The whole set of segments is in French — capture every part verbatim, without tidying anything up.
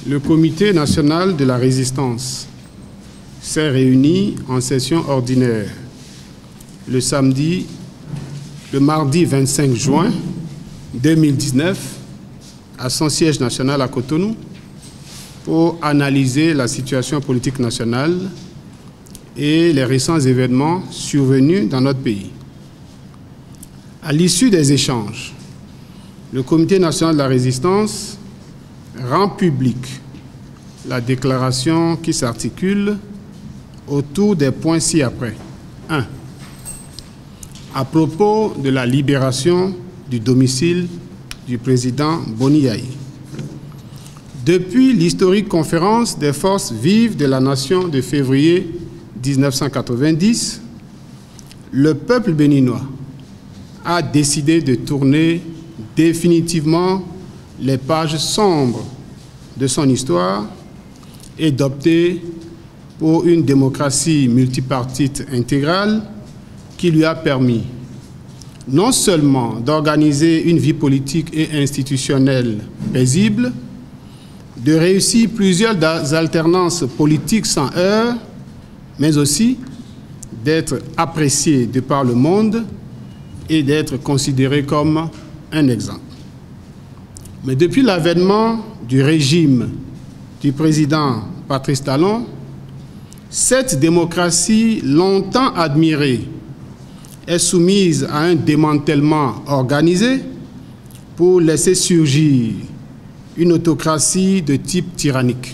Le Comité national de la résistance s'est réuni en session ordinaire le samedi, le mardi vingt-cinq juin deux mille dix-neuf à son siège national à Cotonou pour analyser la situation politique nationale et les récents événements survenus dans notre pays. À l'issue des échanges, le Comité national de la résistance rend public la déclaration qui s'articule autour des points ci-après. un. À propos de la libération du domicile du président Boni Yayi. Depuis l'historique conférence des forces vives de la nation de février mille neuf cent quatre-vingt-dix, le peuple béninois a décidé de tourner définitivement les pages sombres de son histoire et d'opter pour une démocratie multipartite intégrale qui lui a permis non seulement d'organiser une vie politique et institutionnelle paisible, de réussir plusieurs alternances politiques sans heurts, mais aussi d'être apprécié de par le monde et d'être considéré comme un exemple. Mais depuis l'avènement du régime du président Patrice Talon, cette démocratie longtemps admirée est soumise à un démantèlement organisé pour laisser surgir une autocratie de type tyrannique.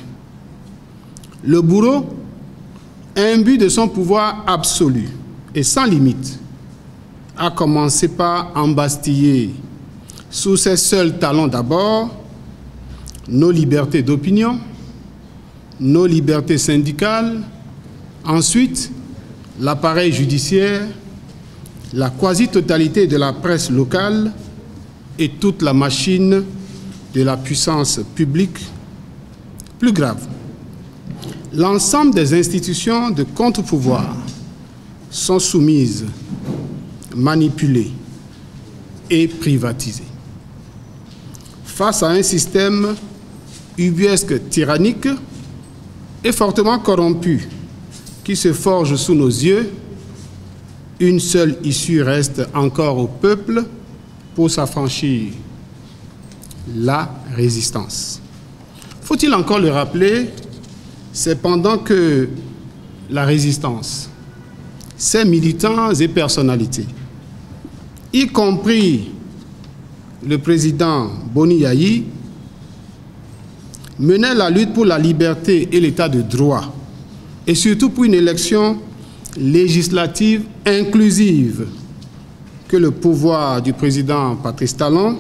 Le bourreau, imbu de son pouvoir absolu et sans limite, a commencé par embastiller sous ses seuls talons d'abord nos libertés d'opinion, nos libertés syndicales, ensuite l'appareil judiciaire, la quasi-totalité de la presse locale et toute la machine de la puissance publique. Plus grave, l'ensemble des institutions de contre-pouvoir sont soumises, manipulées et privatisées. Face à un système ubuesque tyrannique et fortement corrompu qui se forge sous nos yeux, une seule issue reste encore au peuple pour s'affranchir: la résistance. Faut-il encore le rappeler, c'est pendant que la résistance, ses militants et personnalités, y compris le président Boni Yayi, menaient la lutte pour la liberté et l'état de droit, et surtout pour une élection législative inclusive, que le pouvoir du président Patrice Talon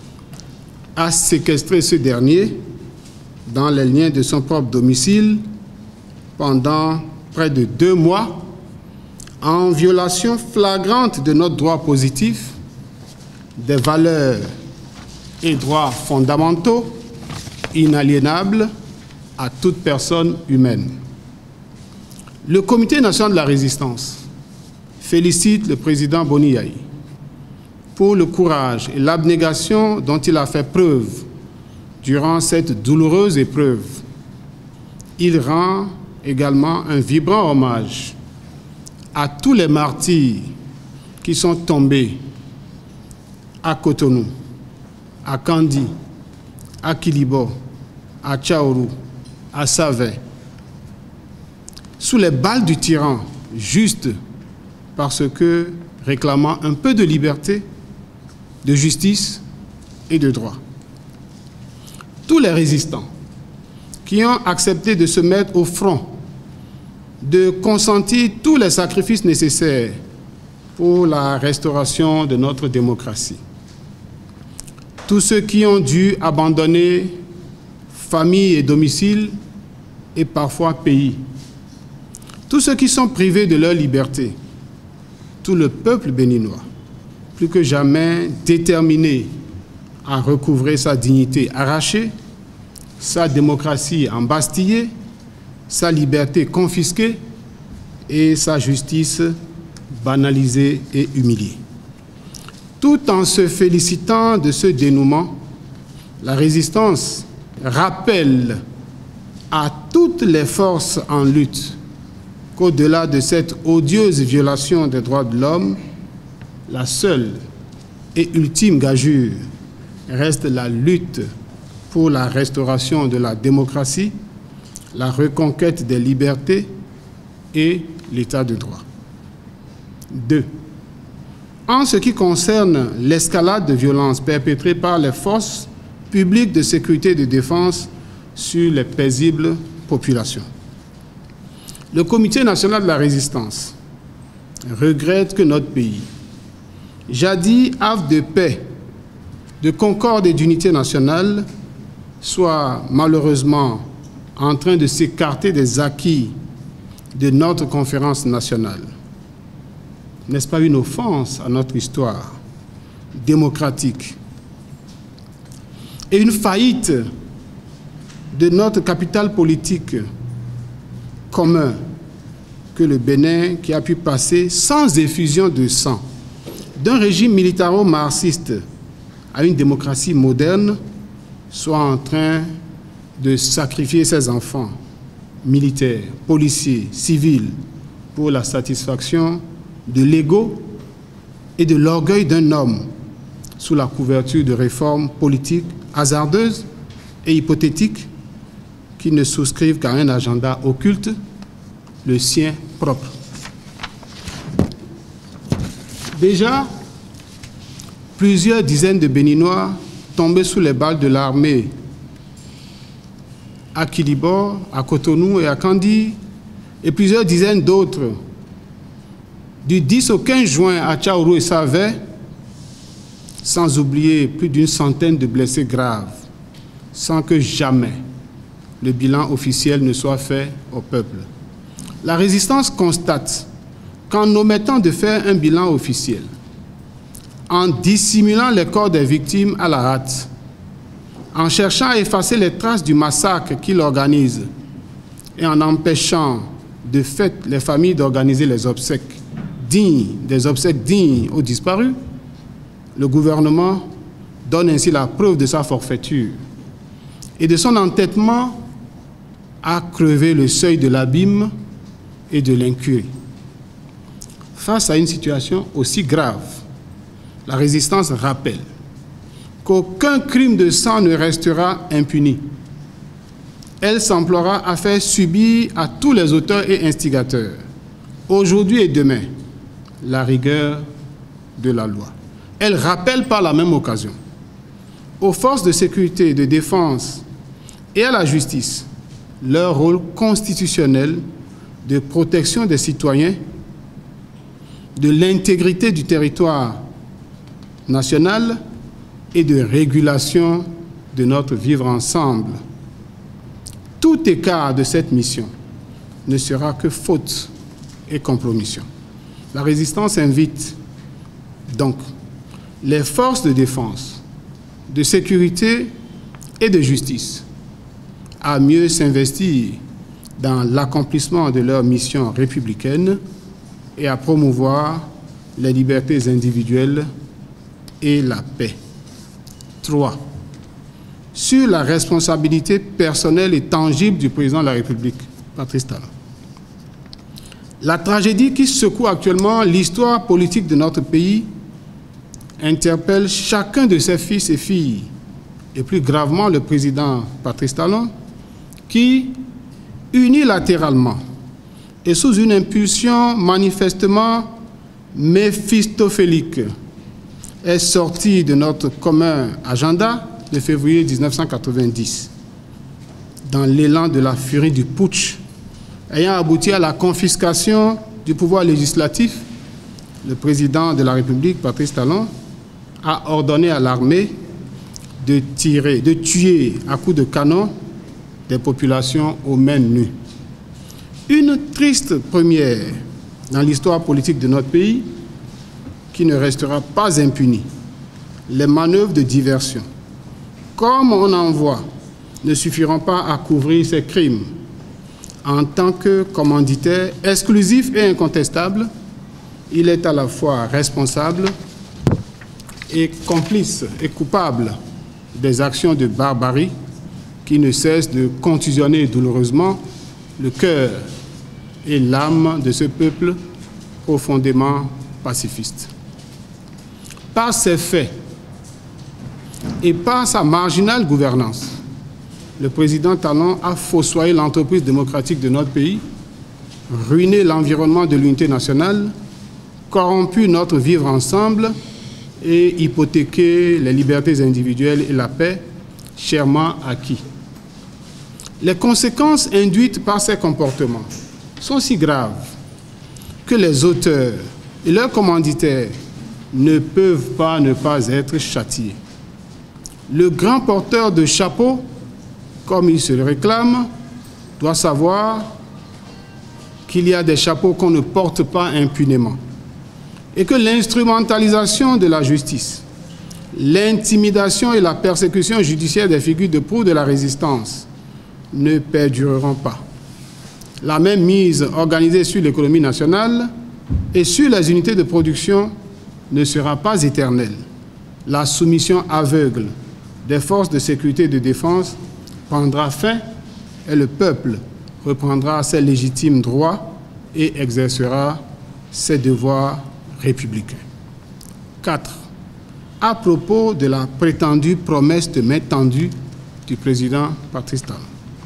a séquestré ce dernier dans les liens de son propre domicile pendant près de deux mois, en violation flagrante de notre droit positif, des valeurs et droits fondamentaux inaliénables à toute personne humaine. Le Comité national de la résistance félicite le président Boni Yayi pour le courage et l'abnégation dont il a fait preuve durant cette douloureuse épreuve. Il rend également un vibrant hommage à tous les martyrs qui sont tombés à Cotonou, à Kandi, à Kilibo, à Tchaourou, à Savé, sous les balles du tyran, juste parce que réclamant un peu de liberté, de justice et de droit. Tous les résistants qui ont accepté de se mettre au front, de consentir tous les sacrifices nécessaires pour la restauration de notre démocratie. Tous ceux qui ont dû abandonner famille et domicile et parfois pays. Tous ceux qui sont privés de leur liberté. Tout le peuple béninois, plus que jamais déterminé à recouvrer sa dignité arrachée, sa démocratie embastillée, sa liberté confisquée et sa justice banalisée et humiliée. Tout en se félicitant de ce dénouement, la résistance rappelle à toutes les forces en lutte qu'au-delà de cette odieuse violation des droits de l'homme, la seule et ultime gageure reste la lutte pour la restauration de la démocratie, la reconquête des libertés et l'état de droit. Deux. En ce qui concerne l'escalade de violence perpétrée par les forces publiques de sécurité et de défense sur les paisibles populations, le Comité national de la résistance regrette que notre pays, jadis havre de paix, de concorde et d'unité nationale, soit malheureusement en train de s'écarter des acquis de notre conférence nationale. N'est-ce pas une offense à notre histoire démocratique et une faillite de notre capital politique commun que le Bénin, qui a pu passer sans effusion de sang d'un régime militaro-marxiste à une démocratie moderne, soit en train de sacrifier ses enfants, militaires, policiers, civils, pour la satisfaction de l'ego et de l'orgueil d'un homme sous la couverture de réformes politiques hasardeuses et hypothétiques qui ne souscrivent qu'à un agenda occulte, le sien propre. Déjà, plusieurs dizaines de Béninois tombés sous les balles de l'armée à Kilibor, à Cotonou et à Kandi, et plusieurs dizaines d'autres du dix au quinze juin à Tchaourou et Savé, sans oublier plus d'une centaine de blessés graves, sans que jamais le bilan officiel ne soit fait au peuple. La résistance constate qu'en omettant de faire un bilan officiel, en dissimulant les corps des victimes à la hâte, en cherchant à effacer les traces du massacre qu'il organise et en empêchant de fait les familles d'organiser les obsèques dignes, des obsèques dignes aux disparus, le gouvernement donne ainsi la preuve de sa forfaiture et de son entêtement à crever le seuil de l'abîme et de l'incurie. Face à une situation aussi grave, la résistance rappelle qu'aucun crime de sang ne restera impuni. Elle s'emploiera à faire subir à tous les auteurs et instigateurs, aujourd'hui et demain, la rigueur de la loi. Elle rappelle par la même occasion aux forces de sécurité et de défense et à la justice leur rôle constitutionnel de protection des citoyens, de l'intégrité du territoire national et de régulation de notre vivre ensemble. Tout écart de cette mission ne sera que faute et compromission. La résistance invite donc les forces de défense, de sécurité et de justice à mieux s'investir dans l'accomplissement de leur mission républicaine et à promouvoir les libertés individuelles et la paix. Trois. Sur la responsabilité personnelle et tangible du président de la République, Patrice Talon. La tragédie qui secoue actuellement l'histoire politique de notre pays interpelle chacun de ses fils et filles, et plus gravement le président Patrice Talon, qui, unilatéralement et sous une impulsion manifestement méphistophélique, est sorti de notre commun agenda de février mille neuf cent quatre-vingt-dix, dans l'élan de la furie du putsch, ayant abouti à la confiscation du pouvoir législatif. Le président de la République, Patrice Talon, a ordonné à l'armée de tirer, de tuer à coups de canon des populations aux mains nues. Une triste première dans l'histoire politique de notre pays qui ne restera pas impunie. Les manœuvres de diversion, comme on en voit, ne suffiront pas à couvrir ces crimes. En tant que commanditaire exclusif et incontestable, il est à la fois responsable et complice et coupable des actions de barbarie qui ne cesse de contusionner douloureusement le cœur et l'âme de ce peuple profondément pacifiste. Par ses faits et par sa marginale gouvernance, le président Talon a fossoyé l'entreprise démocratique de notre pays, ruiné l'environnement de l'unité nationale, corrompu notre vivre ensemble et hypothéqué les libertés individuelles et la paix chèrement acquis. Les conséquences induites par ces comportements sont si graves que les auteurs et leurs commanditaires ne peuvent pas ne pas être châtiés. Le grand porteur de chapeau, comme il se le réclame, doit savoir qu'il y a des chapeaux qu'on ne porte pas impunément et que l'instrumentalisation de la justice, l'intimidation et la persécution judiciaire des figures de proue de la résistance ne perdureront pas. La même mise organisée sur l'économie nationale et sur les unités de production ne sera pas éternelle. La soumission aveugle des forces de sécurité et de défense prendra fin et le peuple reprendra ses légitimes droits et exercera ses devoirs républicains. quatre. À propos de la prétendue promesse de main tendue du président Patrice Talon.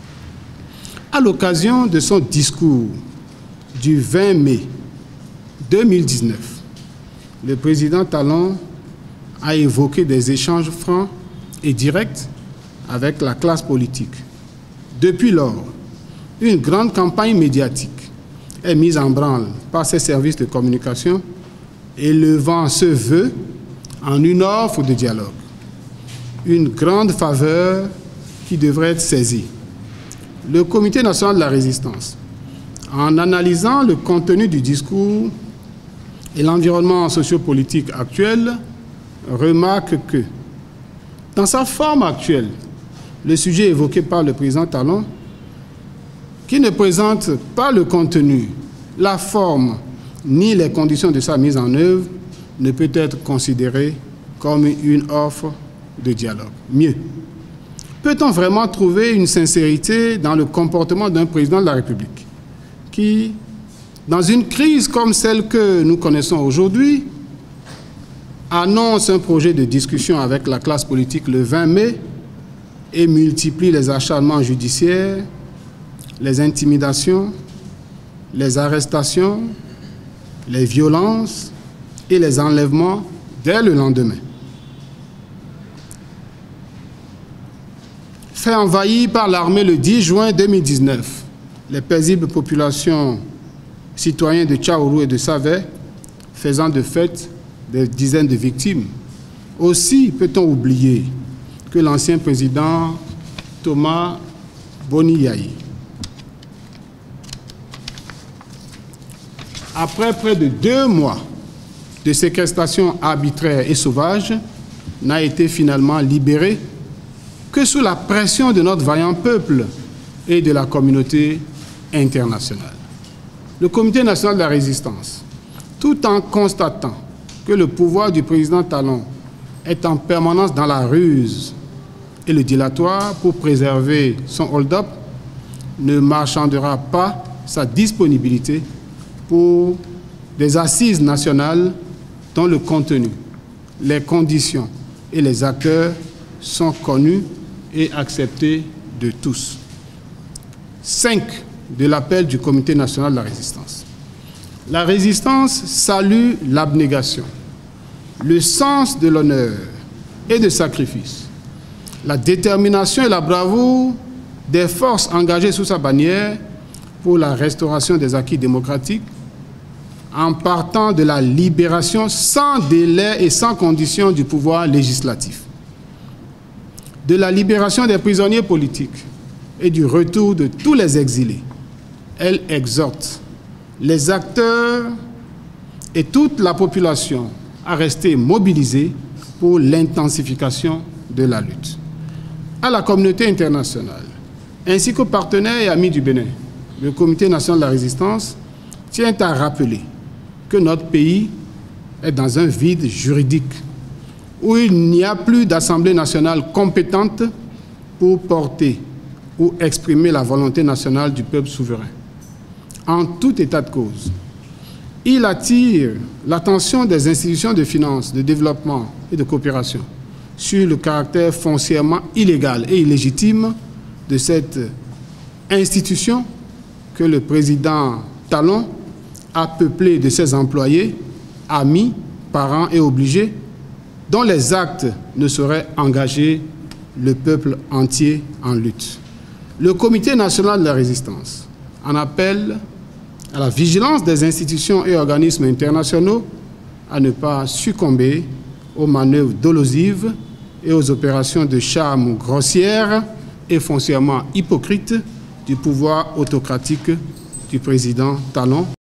À l'occasion de son discours du vingt mai deux mille dix-neuf, le président Talon a évoqué des échanges francs et directs avec la classe politique. Depuis lors, une grande campagne médiatique est mise en branle par ses services de communication, élevant ce vœu en une offre de dialogue. Une grande faveur qui devrait être saisie. Le Comité national de la résistance, en analysant le contenu du discours et l'environnement sociopolitique actuel, remarque que, dans sa forme actuelle, le sujet évoqué par le président Talon, qui ne présente pas le contenu, la forme, ni les conditions de sa mise en œuvre, ne peut être considéré comme une offre de dialogue. Mieux, peut-on vraiment trouver une sincérité dans le comportement d'un président de la République qui, dans une crise comme celle que nous connaissons aujourd'hui, annonce un projet de discussion avec la classe politique le vingt mai et multiplie les acharnements judiciaires, les intimidations, les arrestations, les violences et les enlèvements dès le lendemain. Fait envahir par l'armée le dix juin deux mille dix-neuf, les paisibles populations citoyennes de Tchaourou et de Savè, faisant de fait des dizaines de victimes. Aussi peut-on oublier que l'ancien président Thomas Boni-Yayi, après près de deux mois de séquestration arbitraire et sauvage, n'a été finalement libéré que sous la pression de notre vaillant peuple et de la communauté internationale. Le Comité national de la résistance, tout en constatant que le pouvoir du président Talon est en permanence dans la ruse et le dilatoire pour préserver son hold-up, ne marchandera pas sa disponibilité pour des assises nationales dont le contenu, les conditions et les acteurs sont connus et acceptés de tous. cinq. De l'appel du Comité national de la résistance. La résistance salue l'abnégation, le sens de l'honneur et de sacrifice, la détermination et la bravoure des forces engagées sous sa bannière pour la restauration des acquis démocratiques, en partant de la libération sans délai et sans condition du pouvoir législatif, de la libération des prisonniers politiques et du retour de tous les exilés. Elle exhorte les acteurs et toute la population à rester mobilisés pour l'intensification de la lutte. À la communauté internationale, ainsi qu'aux partenaires et amis du Bénin, le Comité national de la résistance tient à rappeler que notre pays est dans un vide juridique où il n'y a plus d'Assemblée nationale compétente pour porter ou exprimer la volonté nationale du peuple souverain. En tout état de cause, il attire l'attention des institutions de finance, de développement et de coopération sur le caractère foncièrement illégal et illégitime de cette institution que le président Talon a peuplée de ses employés, amis, parents et obligés, dont les actes ne sauraient engager le peuple entier en lutte. Le Comité national de la résistance en appelle à la vigilance des institutions et organismes internationaux à ne pas succomber aux manœuvres dolosives et aux opérations de charme grossières et foncièrement hypocrites du pouvoir autocratique du président Talon.